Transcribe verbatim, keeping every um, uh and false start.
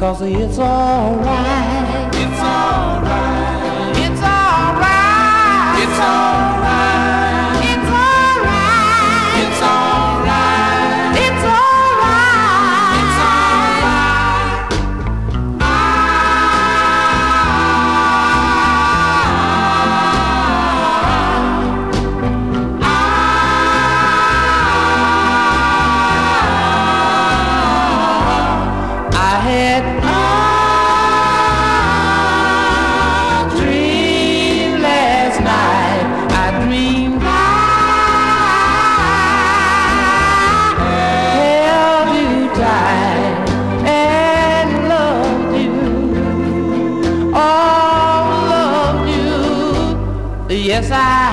'cause it's alright. It's alright. It's alright. It's alright. It's alright. It's alright. It's alright. It's alright. I had a dream last night. I dreamed I held you tight and loved you. Oh, loved you. Yes, I